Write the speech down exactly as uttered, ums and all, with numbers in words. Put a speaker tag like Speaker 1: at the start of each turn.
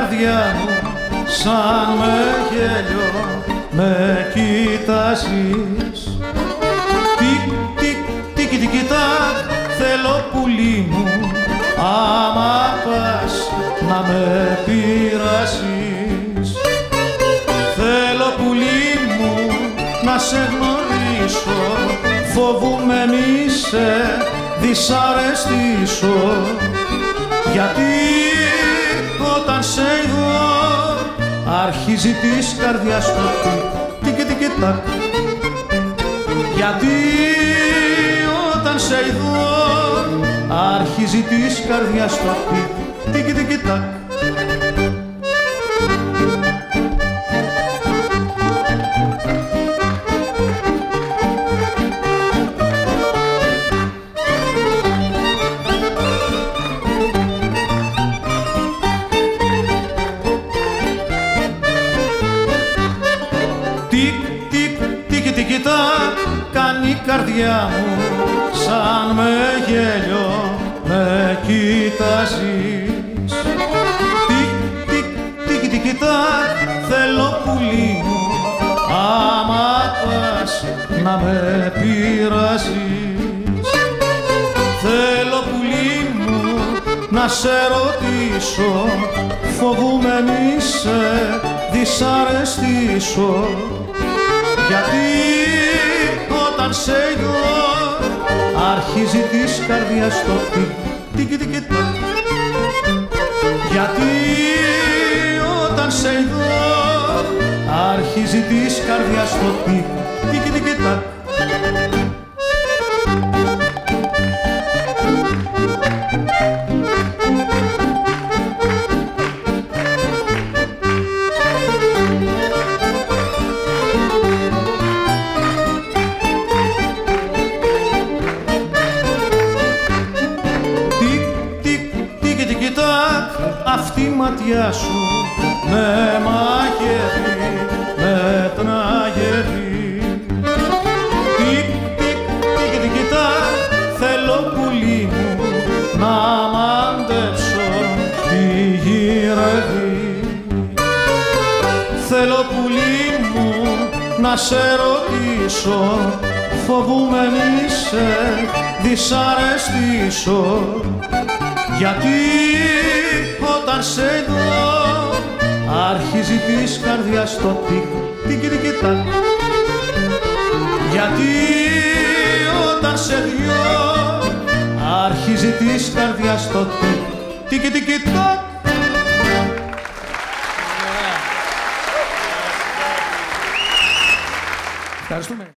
Speaker 1: καρδιά μου σαν με γέλιο με κοιτάζεις. Τικ, τικ, τικ, τικ, τικ, θέλω πουλί μου άμα πας να με πειράζεις. Θέλω πουλί μου να σε γνωρίσω, φοβούμαι μη σε δυσαρεστήσω, γιατί όταν σε είδω αρχίζει της καρδιάς το τικ τικ τικ τακ. Γιατί όταν σε είδω αρχίζει της καρδιάς το τικ τικ τικ τακ. Κάνει η καρδιά μου σαν με γέλιο με κοιτάζεις. Τικ, τικ, τικ, τικ, τικ, θέλω πουλί μου άμα πας να με πειράζεις. Θέλω πουλί μου να σε ρωτήσω, φοβούμαι μη σε δυσαρεστήσω, γιατί όταν σε είδω αρχίζει της καρδιάς το τικ τικ τικ τακ. Γιατί όταν σε είδω αρχίζει της καρδιάς το τικ τικ τικ τακ. Αυτή η ματιά σου με μαγεύει, με τραγεύει. Τικ, τικ, τικ, τικ, τικ, θέλω πουλί μου να μαντέψω τι γυρεύει. Θέλω πουλί μου να σε ρωτήσω, φοβούμαι μη σε δυσαρεστήσω, γιατί όταν σε δω αρχίζει της καρδιάς το τικ τικ τικ τακ. Γιατί όταν σε δυο αρχίζει της καρδιάς το τικ τικ τικ τακ. Ευχαριστούμε.